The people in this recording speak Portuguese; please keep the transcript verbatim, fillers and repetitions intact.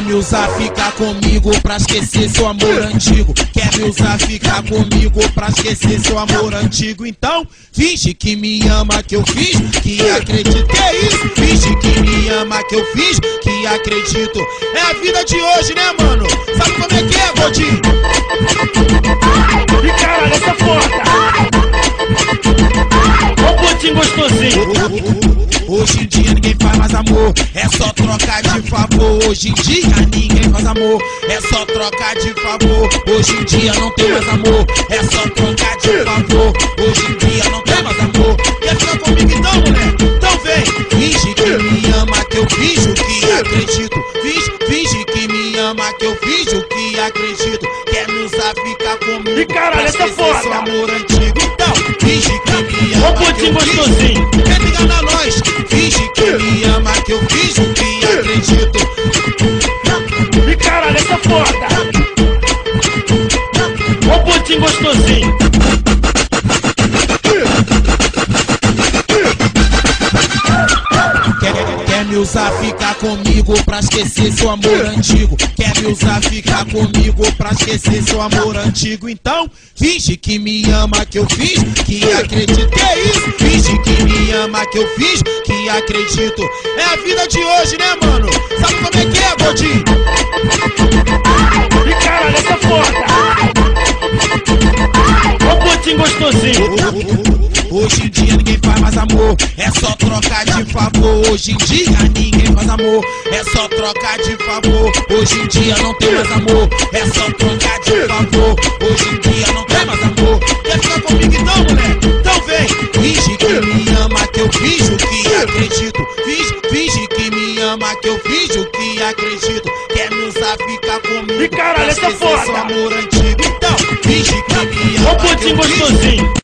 me usar, ficar comigo pra esquecer seu amor antigo. Quer me usar, ficar comigo pra esquecer seu amor antigo. Então, finge que me ama, que eu fiz, que acredito. Que é isso? Finge que me ama, que eu fiz, que acredito. É a vida de hoje, né, mano? Sabe como é que é, gordinho? E caralho, essa porta! Ó o botinho gostosinho! Hoje em dia ninguém faz mais amor, é só trocar de favor. Hoje em dia ninguém faz amor, é só trocar de favor. Hoje em dia não tem mais amor, é só trocar de favor. Hoje em dia não tem mais amor. Quer ficar comigo então, mulher? Então vem. Finge que me ama, que eu finjo que acredito. Finge, finge que me ama, que eu finjo que acredito. Quer me usar, ficar comigo. E caralho, essa porra! Seu amor antigo. Então, finge que me ama, ó o botinho gostosinho! Quer ligar na nós? Finge que me ama, que eu finjo que acredito. E caralho, essa porta! Ó o botinho gostosinho! Quer, quer me usar, ficar comigo pra esquecer seu amor antigo. Quer me usar, ficar comigo pra esquecer seu amor antigo. Então, finge que me ama, que eu fiz, que acredito. Que é isso? Finge que me ama, que eu fiz, que acredito. É a vida de hoje, né, mano? Sabe como é que é, gordinho? E caralho, essa porta! Ó o botinho gostosinho! Hoje em dia ninguém faz mais amor, é só trocar de favor. Hoje em dia ninguém faz amor, é só trocar de favor. Hoje em dia não tem mais amor, é só trocar de favor. Hoje em dia não tem mais amor. Quer ficar comigo então, mulher? Então vem. Finge que me ama, que eu finjo que acredito. Finge, finge que me ama, que eu finjo que acredito. Quer me usar, ficar comigo. E caralho, essa porra! Seu amor antigo. Então, finge que me ama, ó o botinho gostosinho!